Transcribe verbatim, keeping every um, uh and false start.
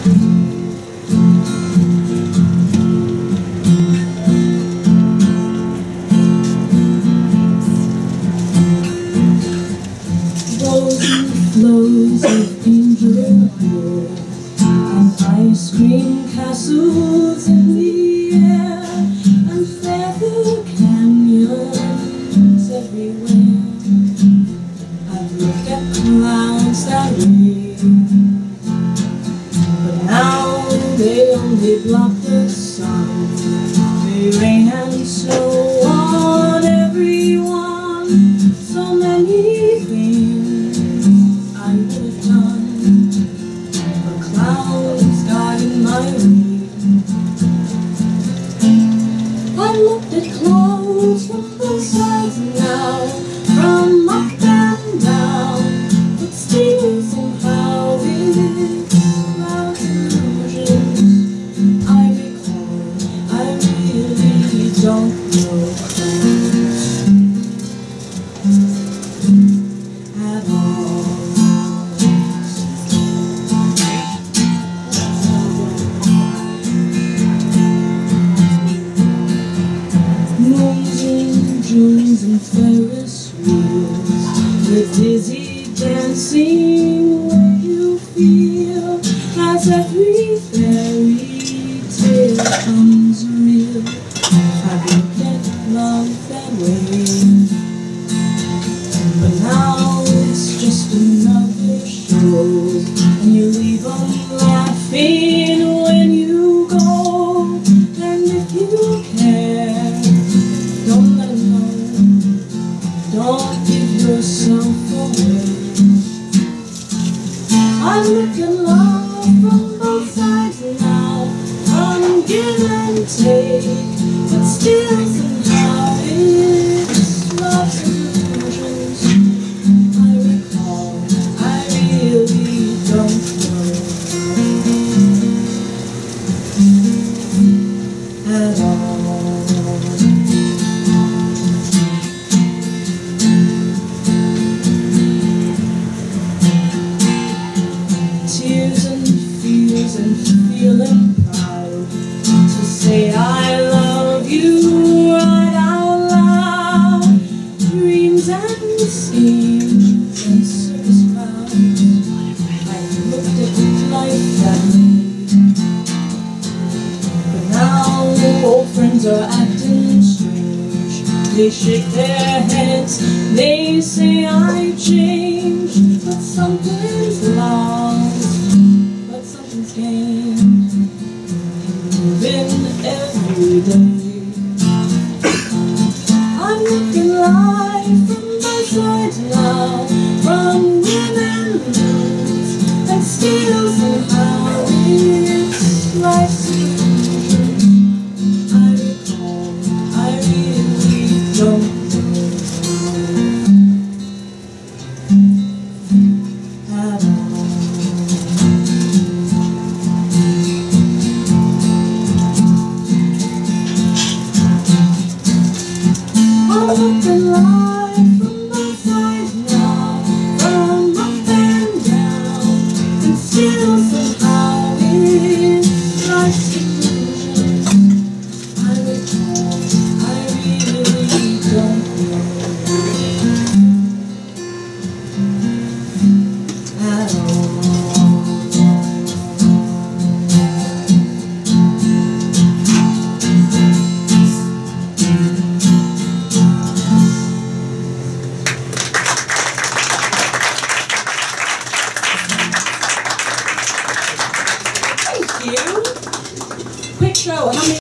Flows of angel hair and ice cream castles in the air and feather canyons everywhere. I've looked at clouds that way, but now they only block the sun. They rain and snow on everyone. So many things I would have done, but clouds got in my way. I looked at clouds from both sides now, from up and down, but still somehow it's clouds and illusions. I recall, I really don't know clouds at all. Moons and Junes and Ferris wheels, with dizzy dancing where you feel as every fairy tale comes real. I've looked at love that way, but now it's just another show, and you leave them laughing when you go. And if you care, don't let them know, don't give yourself away. I look at love from both sides now, from give and take, but still somehow it's love's illusions. I recall, I really don't know at all. Tears and fears and feeling proud to say I love you right out loud. Dreams and scenes and circus crowds, I looked at life that way, but now old friends are acting strange. They shake their heads, they say I changed, but something's lost, but something's gained, moving every day. I'm looking life from both sides now, from win and lose, and still somehow it's life's illusions. I recall, I really don't know at all. I look at life from both sides now, from up and down, and still somehow it's life's illusions. I recall, I really don't know at all. Thank you. Quick show. How many